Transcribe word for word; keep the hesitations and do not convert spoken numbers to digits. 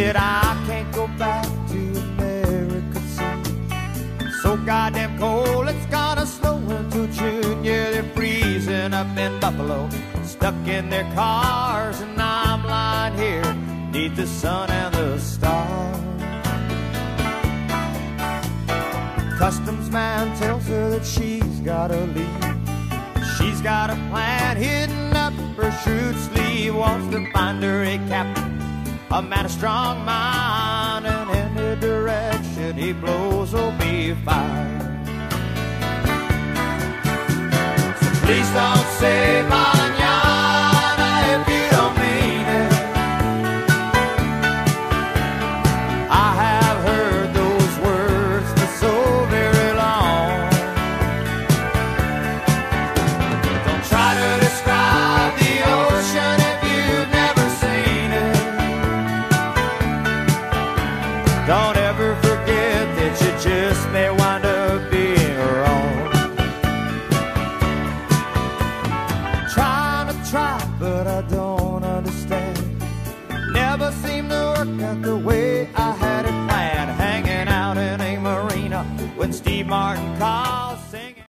said, I can't go back to America soon. So goddamn cold, it's gonna snow until June. Yeah, they're freezing up in Buffalo, stuck in their cars, and I'm lying here beneath the sun and the stars. Customs man tells her that she's gotta leave. She's got a plan hidden up her shrewd sleeve. Wants to find her a captain, a man of strong mind, and any direction he blows will be fine. So please don't say mañana if you don't mean it. I have heard those words for so very long. Don't try to describe the ocean if you've never seen it. Don't ever forget that you just may wind up being wrong. Trying to try, but I don't understand. Never seemed to work out the way I had it planned. Hanging out in a marina when Steve Martin calls, singing.